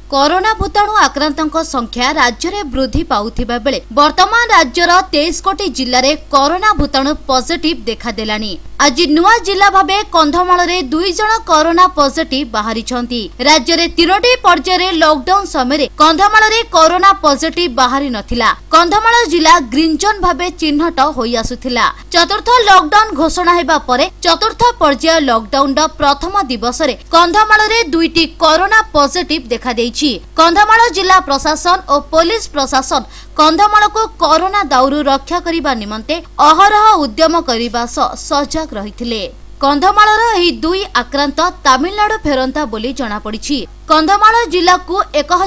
Corona भूताणु आक्रांतों संख्या राज्य में वृद्धि पाउथिबा बेले वर्तमान राज्यर 23 कोटी जिले में कोरोना भूताणु पॉजिटिव देखादेलानी। आज नुआ जिला भावे कंधमाल रे 2 जन कोरोना पॉजिटिव बाहरी छंती। राज्य में 3टी पर्यायर लॉकडाउन समय कंधमाल रे कोरोना पॉजिटिव बाहरी नथिला। कंधमाल जिला ग्रीन जोन भावे चिन्हट होई आसुथिला। चतुर्थ लॉकडाउन घोषणा हेबा परे चतुर्थ पर्याय लॉकडाउन प्रथम दिवस रे कंधमाल रे 2टी कोरोना पॉजिटिव देखा देइछि। कंधमाल जिला प्रशासन और पुलिस प्रशासन कंधमाल को कोरोना दाउरु रक्षा करिबा निमंते अहरह उद्यम करिबा सजग रहिथिले। कंधमालर एही 2 आक्रांत तमिलनाडु फेरंता बोली जणा पड़िछि। कंधमाल जिला को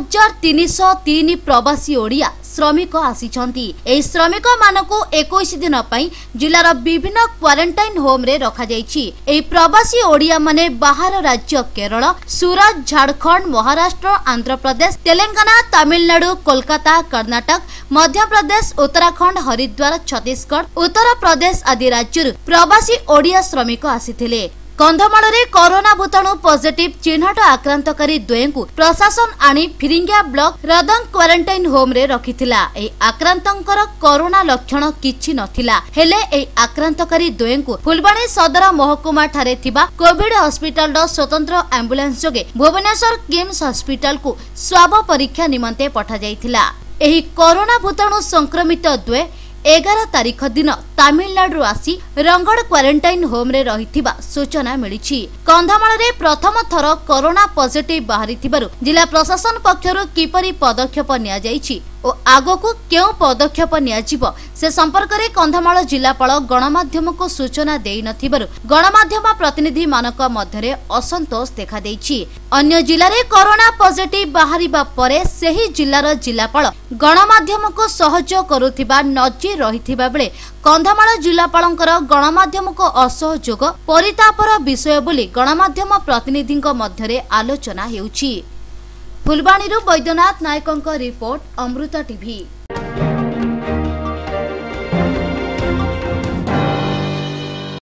1303 प्रवासी ओडिया श्रमिक आसीछंती। एही श्रमिक मानकु 21 दिन पई जिलार विभिन्न क्वारंटाइन होम रे रखा जाइछि। एही प्रवासी ओडिया माने बाहर राज्य केरल, सूरत, झारखंड, महाराष्ट्र, आंध्र प्रदेश, तेलंगाना, तमिलनाडु, कोलकाता, कर्नाटक, मध्य प्रदेश, उत्तराखंड, हरिद्वार, छत्तीसगढ़, उत्तर प्रदेश आदि राज्यरु प्रवासी ओडिया श्रमिक आसीथिले। कंधमाल रे कोरोना भूताणु पॉजिटिव चिन्हट आक्रांतकारी द्वयंकु प्रशासन आनी फिरिंगिया ब्लॉक रदंग क्वारंटाइन होम रे रखिथिला। एही आक्रांतंकर कोरोना लक्षण किछि नथिला। हेले एही आक्रांतकारी द्वयंकु फुलबाणी सदर महकुमा ठारे थिबा कोविड हॉस्पिटल रो स्वतंत्र एम्बुलेंस जोगे भुवनेश्वर किम्स हॉस्पिटल को स्वाब परीक्षा निमंते पठा जाइथिला। एही कोरोना भूताणु संक्रमित द्वय 11 तारीख दिन तमिलनाडु आसी रंगड़ क्वारंटाइन होम रे रहिथिबा सूचना मिलिछि। कंधमाल रे प्रथम थर कोरोना पॉजिटिव बाहरी थिबारु जिला प्रशासन पक्षरु किपरि पदक्षेप निया जाइछि ओ आगो को केउ पदक्षेप नियाजिबो से संपर्क रे कंधमाल जिलापाल गणमाध्यम को सूचना देई नथिबारु गणमाध्यम प्रतिनिधि मानक मध्यरे असंतोष देखा देइछि। अन्य जिल्ला रे कोरोना पॉजिटिव बाहरिबा परे सेही जिल्लार जिलापाल गणमाध्यम को सहयोग करुथिबा नजर रहिथिबा बेले कंधमाल जिलापालंकर गणमाध्यम को असहयोग परितापर विषय बोली गणमाध्यम प्रतिनिधिंक मध्यरे आलोचना हेउछि। फुलबाणी वैद्यनाथ नायकों रिपोर्ट अमृता टीवी।